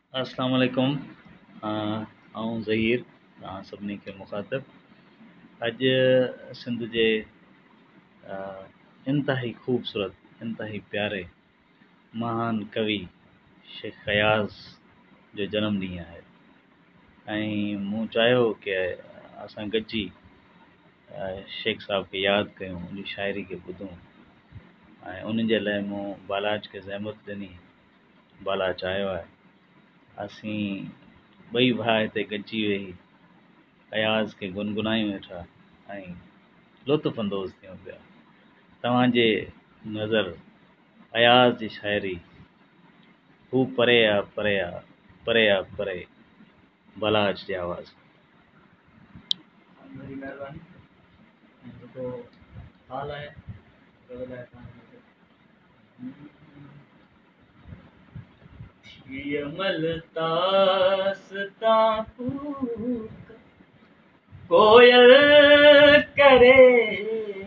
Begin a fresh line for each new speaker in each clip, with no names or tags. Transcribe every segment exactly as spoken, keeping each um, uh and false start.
अस्सलाम वालेकुम। आऊं ज़हीर तव्हां सभिनी खे मुखातिब। अॼु सिंध जे अ, इंतिहाई ख़ूबसूरत, इंतिहाई प्यारे महान कवि शेख फयाज़ जो जनम ॾींहुं आहे ऐं मूं चाहियो कि असां गॾिजी अ, शेख साहब खे यादि कयूं, उनजी शाइरी खे ॿुधूं ऐं उन जे लाइ मूं बालाज खे ज़हमत ॾिनी। बालाज आयो आहे, असीं ॿई भाउ हिते गॾिजी वेही अयाज़ खे गुनगुनायूं वेठा ऐं लुत्फ़ अंदोज़ थियूं पिया। तव्हांजे नज़र अयाज़ जी शाइरी, हू परे आ परे आ परे आ परे, बालाज जे आवाज़।
बड़ी महिरबानी ऐं जेको हाल आहे उन लाइ तव्हांखे थी अमल तास तां फूक कोयल करे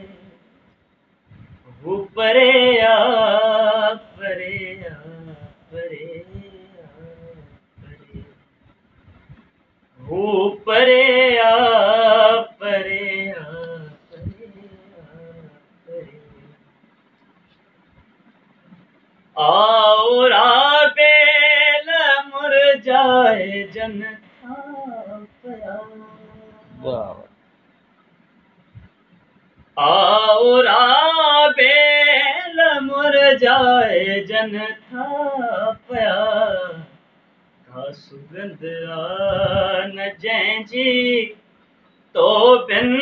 हू परे आ परे आ परे आ परे हू परे आ परे आ परे आ परे आओ राबेल मुरझाए जन था पया
वाह
आओ राबेल मुरझाए जन था पया का सुगंध आ न जंहिंजी तो बिन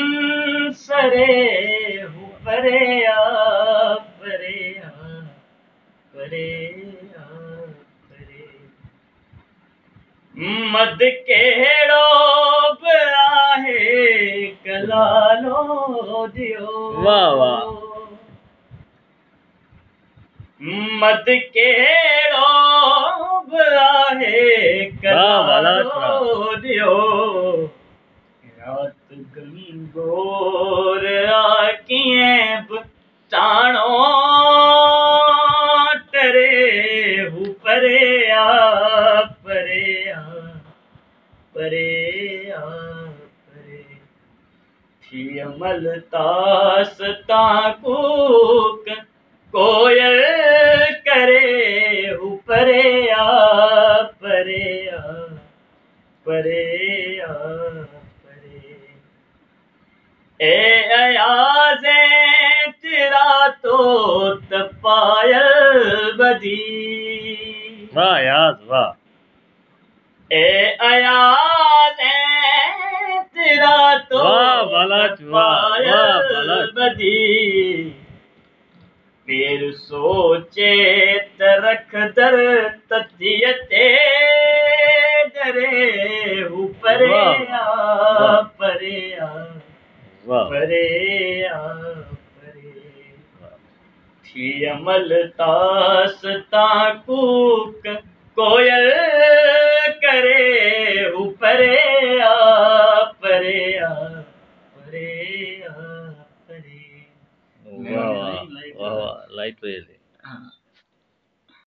सरे हू परे आ परे आ परे आ परे मद कहिड़ो बि आहे कलालो दियो
वाह वाह।
मद कहिड़ो बि आहे कलालो दियो रात गंगोर आ कीअं बि चाणो टरे हू परे आ परे आ परे आ परे थी अमल तास तां कूक कोयल करे हू परे आ परे आ परे आ परे ए अयाज़े तेरा तो त पायल बधी
वाह अयाज़ वाह।
ए अयाज़े तेरा तो
वाह बालाज वाह वाह
पायल
बालाज।
बधी फिर सोचे त रख दर ततीअ ते डरे हू परे आ परे आ
वाह
परे आ परे थी अमल तास तां कूक कोयल करे हू परे आ परे आ परे आ परे
वाह वाह वाह लाइट वेल।